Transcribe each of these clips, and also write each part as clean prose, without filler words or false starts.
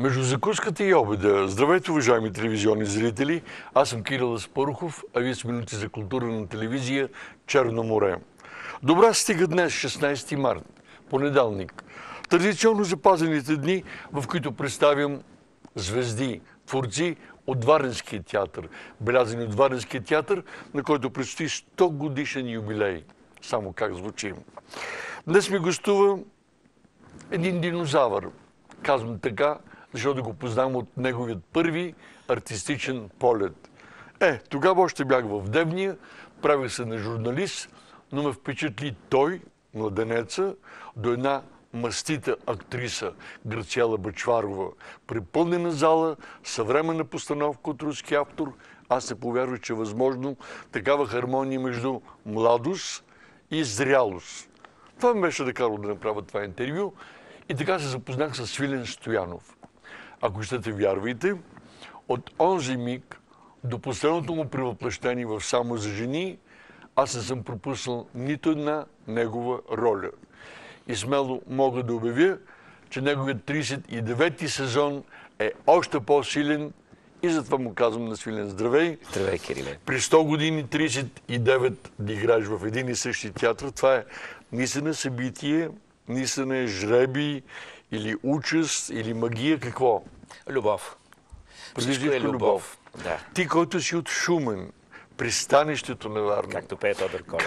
Между закуската и обеда. Здравейте, уважаеми телевизионни зрители! Аз съм Кирил Аспарухов, а вие с минути за културна телевизия Черно море. Добра стига днес, 16 март, понеделник. Традиционно запазените дни, в които представям звезди, творци от Варненския театър, белязани от Варненския театър, на който предстои 100 годишен юбилей. Само как звучи. Днес ми гостува един динозавър. Казвам така, защото го познавам от неговият първи артистичен полет. Тогава още бях в Девния, правих се на журналист, но ме впечатли той, младенеца, до една мастита актриса Грациела Бъчварова. При пълнена зала, съвременна постановка от руски автор, аз се повярвах, че е възможно такава хармония между младост и зрялост. Това ме беше накарало да направя това интервю и така се запознах с Свилен Стоянов. Ако щете, вярвайте, от онзи миг до последното му превъплъщение в Само за жени, аз не съм пропуснал нито една негова роля. И смело мога да обявя, че неговият 39-ти сезон е още по-силен и затова му казвам на Свилен: здравей! Здравей, Кириле! При 100 години 39 да играеш в един и същи театър, това е наистина събитие, наистина е жребий или участ, или магия, какво? Любов. Всичко е любов. Да. Ти, който си от Шумен, пристанището на Варна. Както пее Тодор Колев.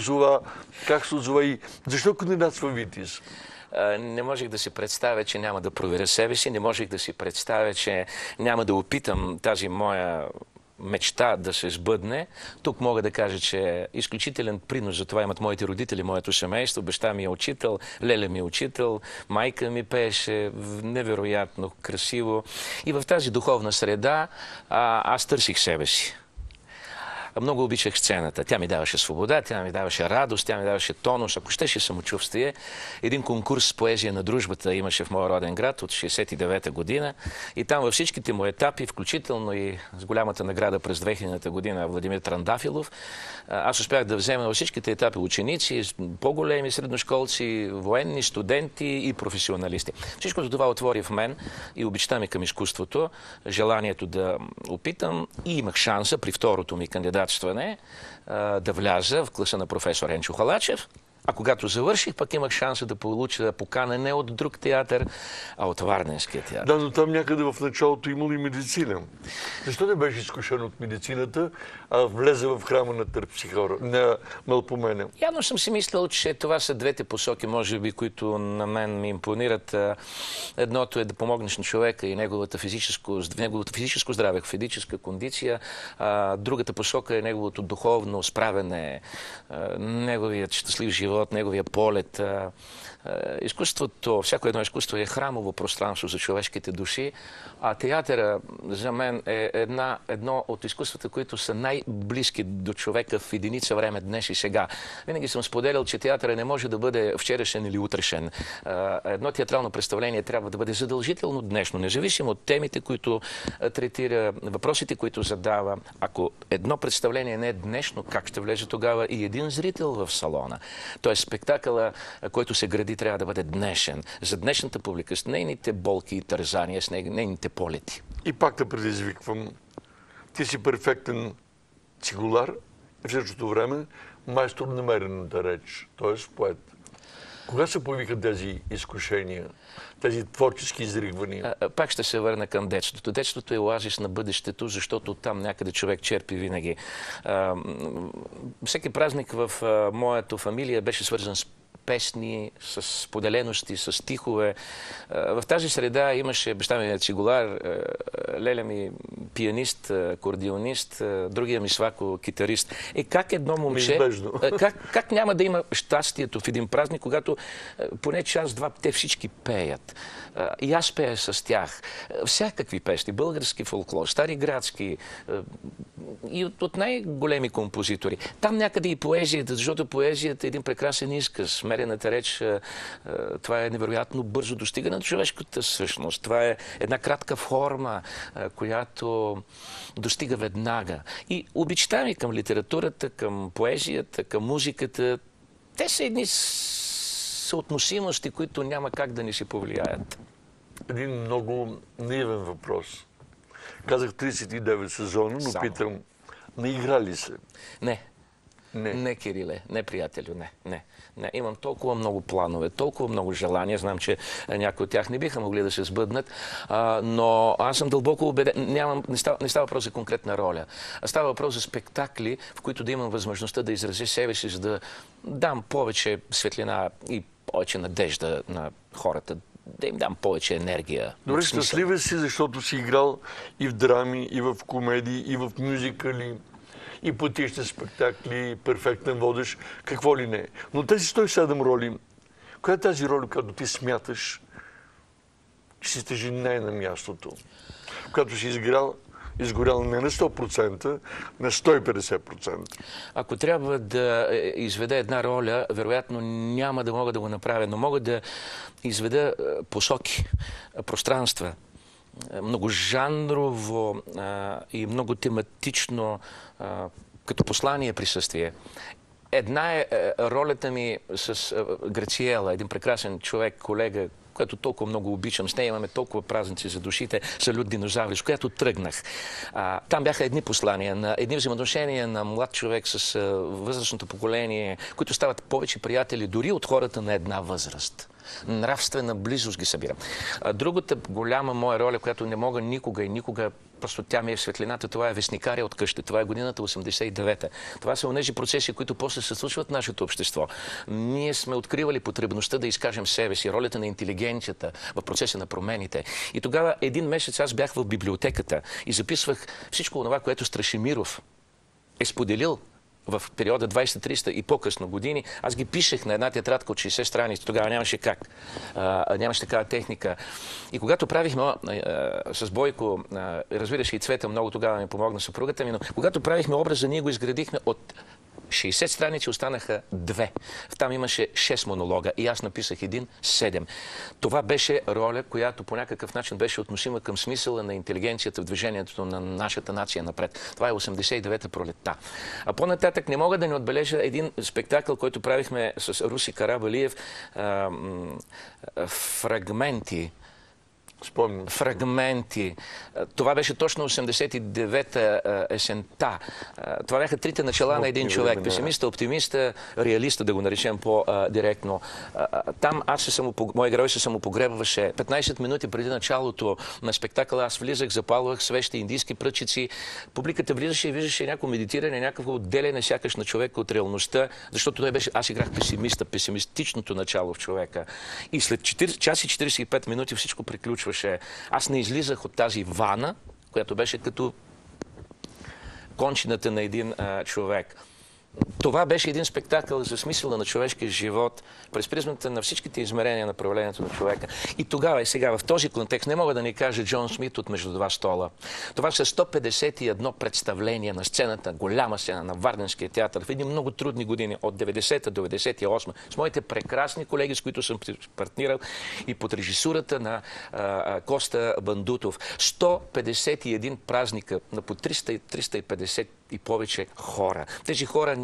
Как се озова и защо кандидатства Витис? Не можех да си представя, че няма да проверя себе си, не можех да си представя, че няма да опитам тази моя мечта да се сбъдне. Тук мога да кажа, че изключителен принос за това имат моите родители, моето семейство. Баща ми е учител, леля ми е учител, майка ми пееше невероятно красиво. И в тази духовна среда аз търсих себе си. Много обичах сцената. Тя ми даваше свобода, тя ми даваше радост, тя ми даваше тонус, ако щеше самочувствие. Един конкурс поезия на дружбата имаше в моя роден град от 69-та година и там във всичките му етапи, включително и с голямата награда през 2000-та година Владимир Трандафилов, аз успях да взема във всичките етапи ученици, по-големи средношколци, военни, студенти и професионалисти. Всичко това отвори в мен и обичта ми към изкуството, желанието да опитам и имах шанса при второто ми кандидатстване да вляза в класа на професор Енчо Халачев. А когато завърших, пък имах шанса да получа покана не от друг театър, а от Варненския театър. Да, но там някъде в началото имало и медицина. Защо не беше изкушен от медицината, а влезе в храма на Терпсихора, на Мълпомена? Явно съм си мислил, че това са двете посоки, може би, които на мен ми импонират. Едното е да помогнеш на човека и неговото физическо здраве, физическа кондиция. Другата посока е неговото духовно справяне, неговият щастлив живот, неговия полет. Изкуството, всяко едно изкуство е храмово пространство за човешките души, а театъра за мен е едно от изкуствата, които са най-близки до човека в единица време днес и сега. Винаги съм споделял, че театъра не може да бъде вчерашен или утрешен. Едно театрално представление трябва да бъде задължително днешно, независимо от темите, които третира, въпросите, които задава. Ако едно представление не е днешно, как ще влезе тогава и един зрител в салона? Тоест спектакъла, който се гради, трябва да бъде днешен. За днешната публика, с нейните болки и тързания, с нейните полети. И пак те предизвиквам. Ти си перфектен цигулар, в същото време майстор на мерената реч, т.е. поет. Кога се появиха тези изкушения, тези творчески изригвания? Пак ще се върна към детството. Детството е оазис на бъдещето, защото там някъде човек черпи винаги. Всеки празник в моята фамилия беше свързан с песни, с поделености, с стихове. В тази среда имаше баща ми цигулар, леля ми пианист, акордеонист, другия ми свако китарист. Как едно момче... Как няма да има щастието в един празник, когато поне час-два те всички пеят? И аз пея с тях. Всякакви песни, български фолклор, стари градски и от най-големи композитори. Там някъде и поезията, защото поезията е един прекрасен изказ. Мерената реч, това е невероятно бързо достигане на човешката същност. Това е една кратка форма, която достига веднага. И обичта ми към литературата, към поезията, към музиката, те са едни съотносимости, които няма как да ни се повлияят. един много наивен въпрос. Казах 39 сезона, но Само. питам, наигра ли се? Не. Не, Кириле, не, приятелю, не. Имам толкова много планове, толкова много желания. Знам, че някои от тях не биха могли да се сбъднат, но аз съм дълбоко убеден. Не става въпрос за конкретна роля. Става въпрос за спектакли, в които да имам възможността да изразя себе си, за да дам повече светлина и повече надежда на хората. Да им дам повече енергия. Добре, щастлива си, защото си играл и в драми, и в комедии, и в мюзикали, и по тишни спектакли, перфектен водещ, какво ли не. Но тези 107 роли, коя е тази роля, която ти смяташ, че си тежи не на мястото? Която си изгорял не на 100%, на 150%. Ако трябва да изведа една роля, вероятно няма да мога да го направя, но мога да изведа посоки, пространства, многожанрово и много тематично като послание присъствие. Една е ролята ми с Грациела, един прекрасен човек, колега, която толкова много обичам. С нея имаме толкова празници за душите, салют динозаври, с която тръгнах. Там бяха едни послания, едни взаимоотношения на млад човек с възрастното поколение, които стават повече приятели дори от хората на една възраст. Нравствена близост ги събира. Другата голяма моя роля, която не мога никога, просто тя ми е в светлината, това е Вестникаря от къща. Това е годината 89-та. Това са онези процеси, които после се случват в нашето общество. Ние сме откривали потребността да изкажем себе си, ролята на интелигенцията в процеса на промените. И тогава един месец аз бях в библиотеката и записвах всичко това, което Страшимиров е споделил в периода 20-30 и по-късно години. Аз ги пишех на една тетрадка от 60 страници. Тогава нямаше как. Нямаше такава техника. И когато правихме с Бойко, разбира се и Цвета много тогава ми помогна съпругата ми, но когато правихме образа, ние го изградихме от 60 страници, останаха 2. Там имаше 6 монолога и аз написах 7. Това беше роля, която по някакъв начин беше относима към смисъла на интелигенцията в движението на нашата нация напред. Това е 89-та пролетта. А по-нататък не мога да не отбележа един спектакъл, който правихме с Руси Карабалиев, фрагменти. Спомням. Фрагменти. Това беше точно 89-та есента. Това бяха трите начала на един човек. Песимиста, оптимиста, реалиста, да го наречем по-директно. Там моя герой се самопогребваше. 15 минути преди началото на спектакъла аз влизах, запалвах свещи, индийски пръчици. Публиката влизаше и виждаше някакво медитиране, някакво отделяне сякаш на човека от реалността, защото той беше, аз играх песимиста, песимистичното начало в човека. И след час и 45 минути всичко приключваше. Аз не излизах от тази вана, която беше като кончината на един човек. Това беше един спектакъл за смисъла на човешкия живот през призмата на всичките измерения на проявлението на човека. И тогава и сега в този контекст не мога да ни каже Джон Смит от Между два стола. Това са 151 представления на сцената, голяма сцена на Варденския театър в едни много трудни години от 90-та до 98-та с моите прекрасни колеги, с които съм партнирал и под режисурата на Коста Бандутов. 151 празника на по 300-350 и повече хора. Тези хора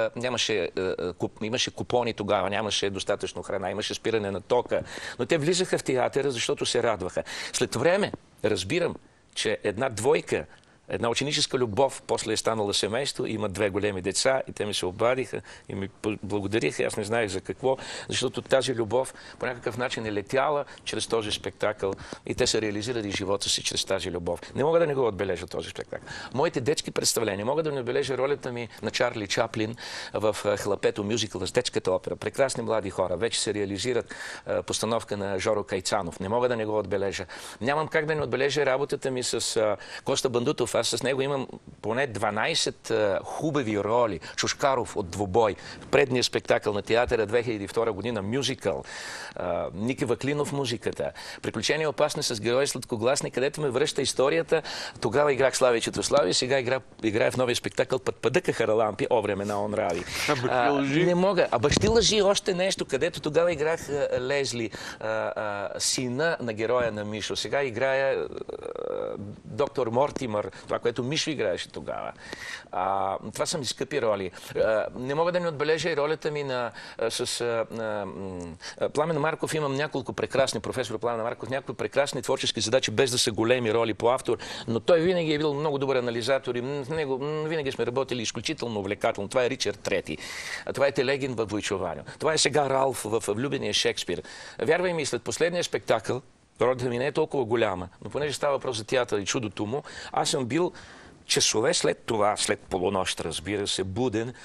имаше купони тогава, нямаше достатъчно храна, имаше спиране на тока, но те влизаха в театъра, защото се радваха. След време разбирам, че една двойка, една ученическа любов, после е станала семейство, има 2 големи деца и те ми се обадиха и ми благодариха. Аз не знаех за какво, защото тази любов по някакъв начин е летяла чрез този спектакъл и те са реализирали живота си чрез тази любов. Не мога да не го отбележа този спектакъл. Моите детски представления, мога да не отбележа ролята ми на Чарли Чаплин в Хлапето мюзикъл с детската опера. Прекрасни млади хора. Вече се реализират постановка на Жоро Кайцанов. Не мога да не го отбележа. Нямам как да не отбележа работата ми с Коста Бандутов. Аз с него имам поне 12 хубави роли. Шушкаров от Двубой, предния спектакъл на театъра 2002 година, мюзикъл. Ники Ваклинов музиката. Приключения опасни с герои сладкогласни, където ме връща историята. Тогава играх Слави Четослави, сега играя в новия спектакъл Пъдъка Харалампи, о времена он рави. Не мога. А бащи лъжи още нещо, където тогава играх Лезли, сина на героя на Мишо. Сега играя доктор Мортимър, това, което Мишо играеше тогава. Това са ми скъпи роли. Не мога да не отбележа и ролята ми с Пламен Марков. Имам няколко прекрасни, професор Пламен Марков, няколко прекрасни творчески задачи, без да са големи роли по автор, но той винаги е бил много добър анализатор и с него винаги сме работили изключително увлекателно. Това е Ричард Трети. Това е Телегин във Войчо Ваньо. Това е сега Ралф в Влюбения Шекспир. Вярвай ми, след последния спектакъл, ролята ми не е толкова голяма, но понеже става въпрос за театър и чудото му, аз съм бил часове след това, след полунощ, разбира се, буден,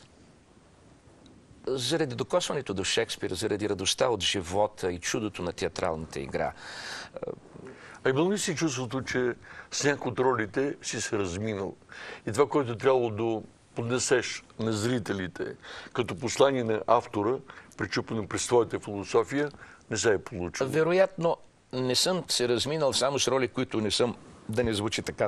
заради докосването до Шекспир, заради радостта от живота и чудото на театралната игра. А имал ли си чувството, че с някои от ролите си се разминал? И това, което трябвало да поднесеш на зрителите като послание на автора, причупено през твоята философия, не се е получило? Вероятно, не съм се разминал само с роли, които не съм, да не звучи така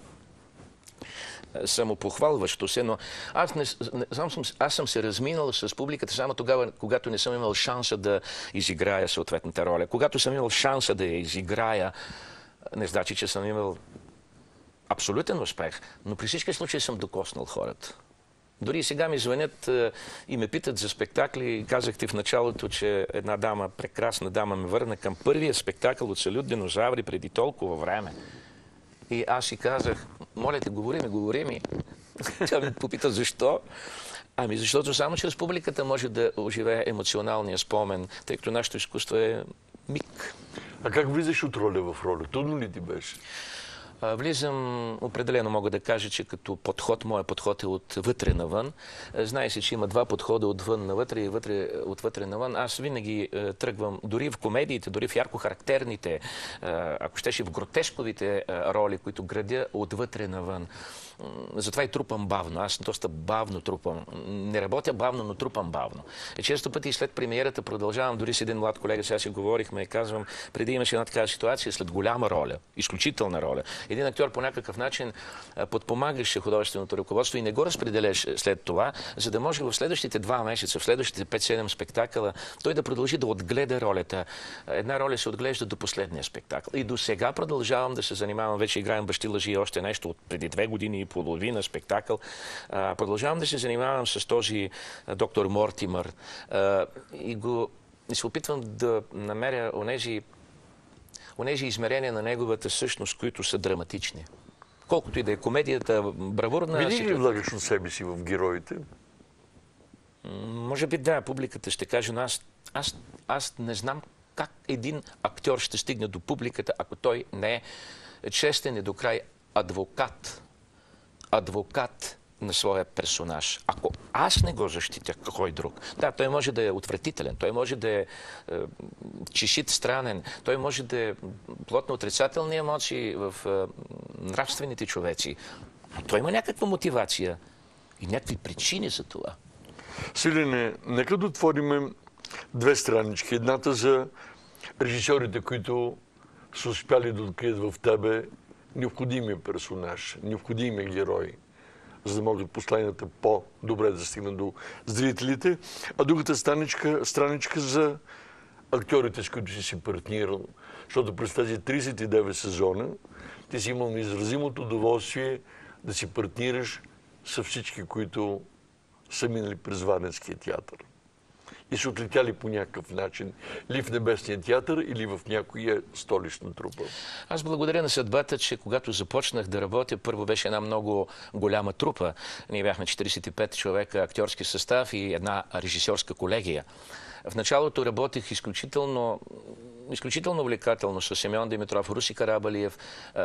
самопохвалващо се, но аз съм се разминал с публиката само тогава, когато не съм имал шанса да изиграя съответната роля. Когато съм имал шанса да я изиграя, не значи, че съм имал абсолютен успех, но при всички случаи съм докоснал хората. Дори сега ми звънят и ме питат за спектакли. Казахте в началото, че една дама, прекрасна дама, ме върна към първия спектакъл от Салют Динозаври преди толкова време. И аз си казах, моля те, говори ми. Тя ми попита защо. Ами защото само чрез публиката може да оживее емоционалния спомен, тъй като нашето изкуство е миг. А как влизаш от роля в роля? Трудно ли ти беше? Влизам, определено мога да кажа, че като подход, моят подход е отвътре навън. Знае се, че има два подхода отвън навътре и отвътре навън. Аз винаги тръгвам, дори в комедиите, дори в ярко характерните, ако щеше в гротесковите роли, които градя отвътре навън. Затова и трупам бавно. Аз доста бавно трупам. Не работя бавно, но трупам бавно. Често пъти след премиерата продължавам, дори с един млад колега, сега си говорихме и казвам, преди имаше една такава ситуация, след голяма роля, изключителна роля. Един актьор по някакъв начин подпомагаше художественото ръководство и не го разпределяш след това, за да може в следващите 2 месеца, в следващите 5-7 спектакъла, той да продължи да отгледа ролята. Една роля се отглежда до последния спектакъл. И до сега продължавам да се занимавам, вече играем Бащи лъжи и още нещо от преди 2 години и половина спектакъл. Продължавам да се занимавам с този доктор Мортимър и се опитвам да намеря онези измерения на неговата същност, които са драматични. Колкото и да е комедията бравурна... Винаги ли влагаш на себе си в героите? Може би да, публиката ще каже, но аз не знам как един актьор ще стигне до публиката, ако той не е честен и до край адвокат на своя персонаж. Ако аз не го защитя, кой друг? Да, той може да е отвратителен, той може да е чешит странен, той може да е плод на отрицателни емоции в нравствените човеци. Но той има някаква мотивация и някакви причини за това. Силене, нека да отворим 2 странички. Едната за режисьорите, които са успяли да открият в тебе необходимия персонаж, необходимия герой, за да могат посланията по-добре да стигнат до зрителите. А другата страничка за актьорите, с които си партнирал. Защото през тези 39 сезона ти си имал неизразимото удоволствие да си партнираш с всички, които са минали през Варненския театър. И са отлетяли по някакъв начин или в Небесния театър, или в някоя столична трупа. Аз благодаря на съдбата, че когато започнах да работя, първо беше една много голяма трупа. Ние бяхме 45 човека актьорски състав и една режисьорска колегия. В началото работех изключително увлекателно с Симеон Димитров, Руси Карабалиев,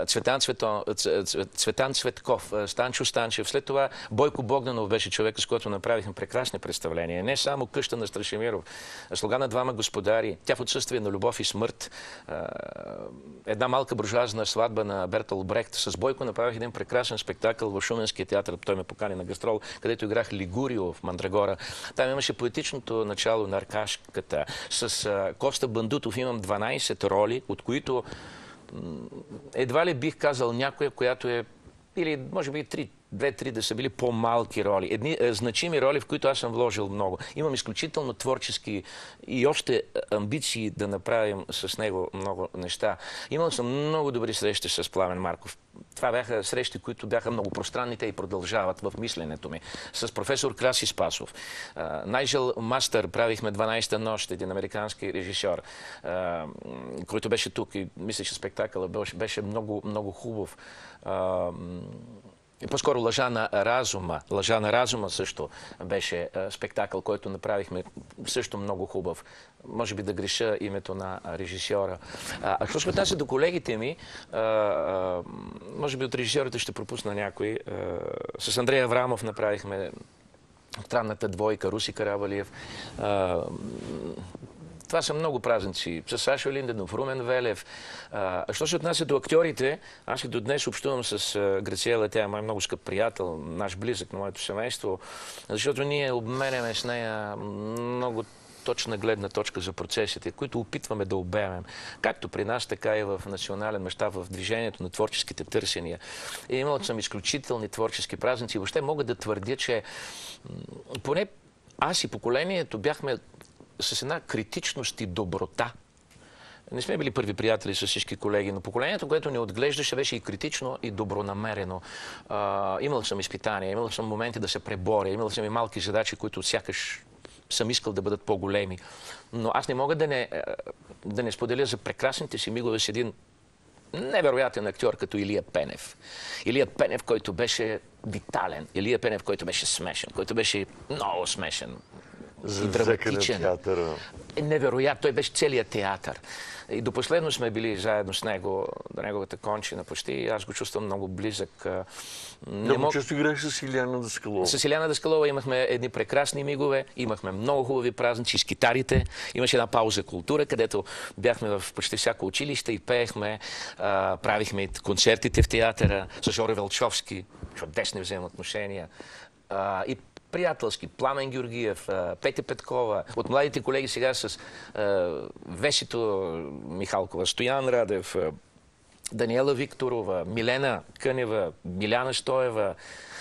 Цветан Цветков, Станчо Станчев. След това Бойко Богданов беше човек, с който направихме прекрасни представления. Не само Къща на Страшимиров, Слуга на двама господари, Тя в отсъствие на любов и смърт, една малка буржуазна сватба на Бертол Брехт. С Бойко направих един прекрасен спектакъл в Шуменския театър. Той ме покани на гастрол, където играх Лигурио в Мандрагора. Там имаше поетичното начало на Аркашката. С Коста Бандутов имам 12 роли, от които едва ли бих казал някоя, която е, или може би две-три да са били по-малки роли. Едни значими роли, в които аз съм вложил много. Имам изключително творчески и още амбиции да направим с него много неща. Имал съм много добри срещи с Пламен Марков. Това бяха срещи, които бяха много пространните и продължават в мисленето ми. С професор Краси Спасов. Найджел Мастър правихме 12-та нощ, един американски режисьор, който беше тук и мисля, че спектакълът беше много, много хубав. По-скоро Лъжа на разума. Лъжа на разума също беше спектакъл, който направихме също много хубав. Може би да греша името на режисьора. А що се отнася до колегите ми, може би от режисьорите ще пропусна някой. С Андрей Аврамов направихме Странната двойка, Руси Каравалиев. Това са много празници. С Сашо Линденов, Румен Велев. Що се отнася до актьорите, аз и до днес общувам с Грациела. Тя е мой много скъп приятел, наш близък на моето семейство, защото ние обменяме с нея много точна гледна точка за процесите, които опитваме да обемем. Както при нас, така и в национален мащаб, в движението на творческите търсения. И имал съм изключителни творчески празници. Въобще мога да твърдя, че поне аз и поколението бяхме с една критичност и доброта. Не сме били първи приятели с всички колеги, но поколението, което ни отглеждаше, беше и критично, и добронамерено. Имал съм изпитания, имал съм моменти да се преборя, имал съм и малки задачи, които сякаш съм искал да бъдат по-големи. Но аз не мога да не споделя за прекрасните си мигове с един невероятен актьор като Илия Пенев. Илия Пенев, който беше витален. Илия Пенев, който беше смешен, който беше много смешен. За драматичен. Театъра. Невероятно. Той беше целият театър. И до последно сме били заедно с него, до неговата кончина почти. Аз го чувствам много близък. Много често играеш с Илияна Даскалова. С Илияна Даскалова имахме едни прекрасни мигове, имахме много хубави празници с китарите. Имаше една пауза култура, където бяхме в почти всяко училище и пеехме, правихме концертите в театъра с Жоро Велчовски, чудесни взаимоотношения. И приятелски. Пламен Георгиев, Петя Петкова. От младите колеги сега с Весито Михалкова, Стоян Радев, Даниела Викторова, Милена Кънева, Миляна Стоева.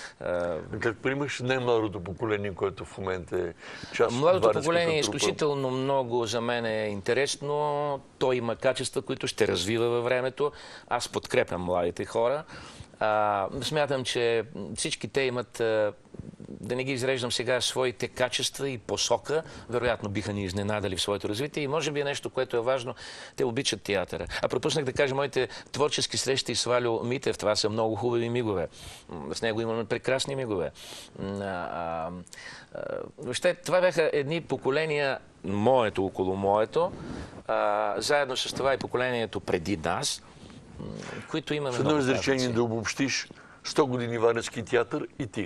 Как приемаш най-младото поколение, което в момента е част от Младото поколение е изключително много за мен е интересно. Той има качества, които ще развива във времето. Аз подкрепям младите хора. Смятам, че всички те имат, да не ги изреждам сега, своите качества и посока. Вероятно биха ни изненадали в своето развитие. И може би е нещо, което е важно. Те обичат театъра. Пропуснах да кажа моите творчески срещи с Валю Митев. Това са много хубави мигове. С него имаме прекрасни мигове. Въобще, това бяха едни поколения, моето около моето, заедно с това и поколението преди нас, които имаме. С едно изречение да обобщиш 100 години Варненски театър и ти.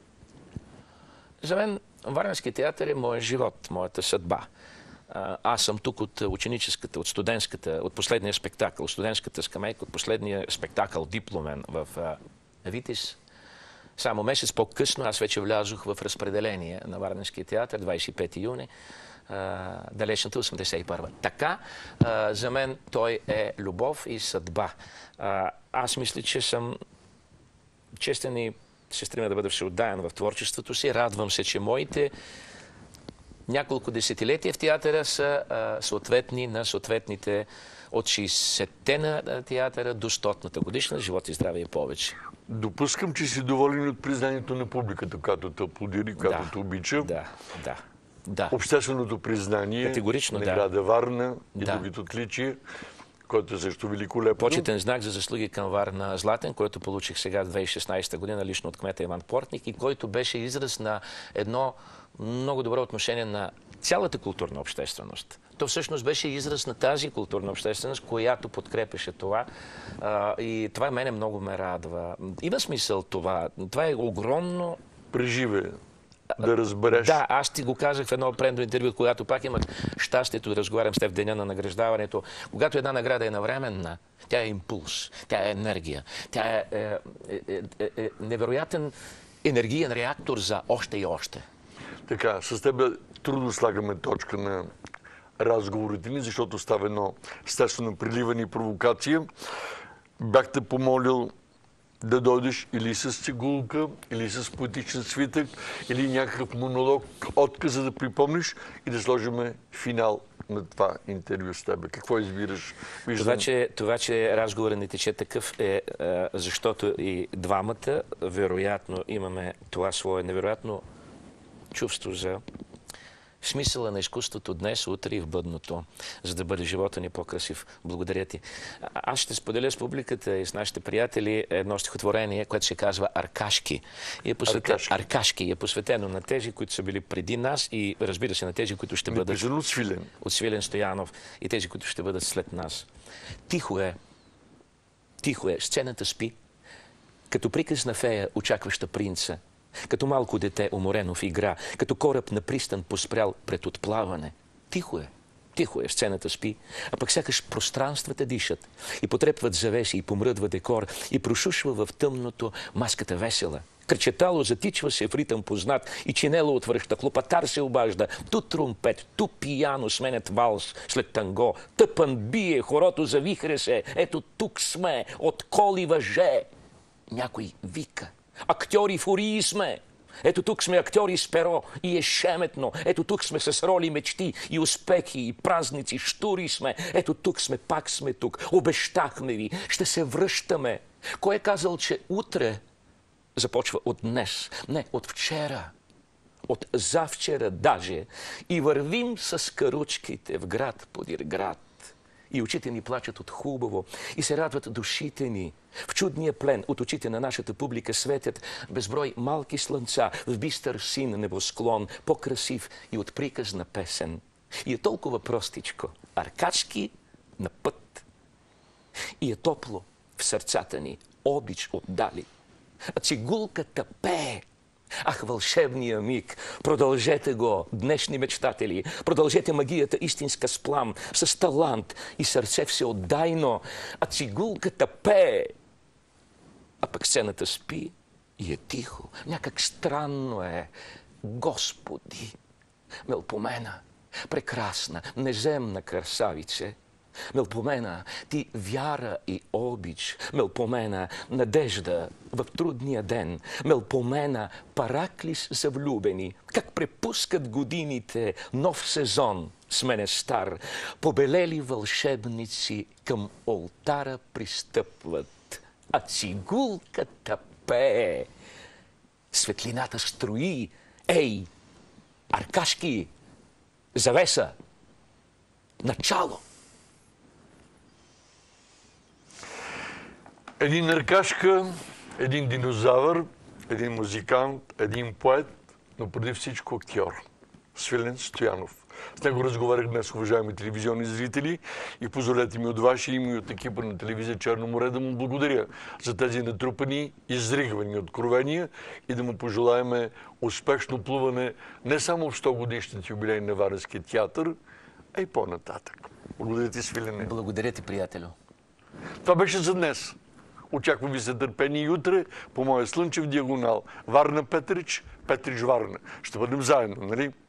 За мен Варненски театър е моят живот, моята съдба. Аз съм тук от ученическата, от студентската, от последния спектакъл, студентската скамейка, от последния спектакъл дипломен в Витис. Само месец по-късно аз вече влязох в разпределение на Варненския театър, 25 юни. Далечната 81-а. Така, за мен той е любов и съдба. Аз мисля, че съм честен и се стремя да бъда всеотдаен в творчеството си. Радвам се, че моите няколко десетилетия в театъра са съответни на съответните от 60-те на театъра до 100-ната годишна. Живот и здраве и повече. Допускам, че си доволен от признанието на публиката, която те аплодира, която те обича. Да. Общественото признание, категорично, награда Варна и другите отличия, който е също великолепно. Почетен знак за заслуги към Варна Златен, който получих сега в 2016 година лично от кмета Иван Портник и който беше израз на едно много добро отношение на цялата културна общественост. То всъщност беше израз на тази културна общественост, която подкрепеше това. И това мене много ме радва. Има смисъл това. Това е огромно. Преживе. Да разбереш. Да, аз ти го казах в едно предно интервю, когато пак имах щастието да разговарям с теб в деня на награждаването. Когато една награда е навременна, тя е импулс, тя е енергия, тя е невероятен енергиен реактор за още и още. Така, с теб трудно слагаме точка на разговорите ни, защото става едно естествено приливане и провокация. Бях те помолил да дойдеш или с цигулка, или с поетичен свитък, или някакъв монолог, отказ, за да припомниш и да сложим финал на това интервю с теб. Какво избираш? Това, че разговорът не тече такъв е, защото и двамата, вероятно, имаме това свое невероятно чувство за смисъла на изкуството днес, утре и в бъдното, за да бъде живота ни по-красив. Благодаря ти. Аз ще споделя с публиката и с нашите приятели едно стихотворение, което се казва Аркашки. Аркашки е посветено на тези, които са били преди нас и, разбира се, на тези, които ще бъдат от Свилен Стоянов и тези, които ще бъдат след нас. Тихо е, сцената спи, като приказна фея, очакваща принца, като малко дете, уморено в игра, като кораб на пристан поспрял пред отплаване. Тихо е, сцената спи, а пък сякаш пространствата дишат и потрепват завеси и помръдва декор и прошушва в тъмното маската весела. Кръчетало затичва се в ритъм познат и чинело отвръща, хлопатар се обажда, ту тромпет, ту пияно сменят валс след танго, тъпън бие, хорото завихре се, ето тук сме, от коли въже. Някой вика. Актьори фурии сме. Ето тук сме актьори с перо и е шеметно. Ето тук сме с роли, мечти и успехи и празници. Штури сме. Ето тук сме, пак сме тук. Обещахме ви. Ще се връщаме. Кой е казал, че утре започва от днес? Не, от вчера. От завчера даже. И вървим с каручките в град подир град. И очите ни плачат от хубаво, и се радват душите ни. В чудния плен от очите на нашата публика светят безброй малки слънца, в бистър син небосклон, по-красив и от приказна песен. И е толкова простичко, аркачки на път. И е топло в сърцата ни, обич отдали. А цигулката пее. Ах, вълшебния миг! Продължете го, днешни мечтатели! Продължете магията истинска с плам, с талант и сърце всеотдайно, а цигулката пее! А пък сцената спи и е тихо. Някак странно е. Господи! Мелпомена, прекрасна, неземна красавице! Мелпомена, ти вяра и обич. Мелпомена, надежда в трудния ден. Мелпомена, параклис за влюбени. Как препускат годините, нов сезон с мене стар. Побелели вълшебници към олтара пристъпват, а цигулката пее. Светлината строи. Ей, Аркашки, завеса, начало. Един аркашка, един динозавър, един музикант, един поет, но преди всичко актьор. Свилен Стоянов. С него разговарях днес, уважаеми телевизионни зрители, и позволете ми от ваше име и от екипа на телевизия Черно море да му благодаря за тези натрупани, изригвани откровения и да му пожелаем успешно плуване не само в 100-годишният юбилей на Варненския театър, а и по-нататък. Благодаря ти, Свилене. Благодаря ти, приятелю. Това беше за днес. Очаквам ви за търпение и утре по моя слънчев диагонал. Варна Петрич, Петрич Варна. Ще бъдем заедно, нали?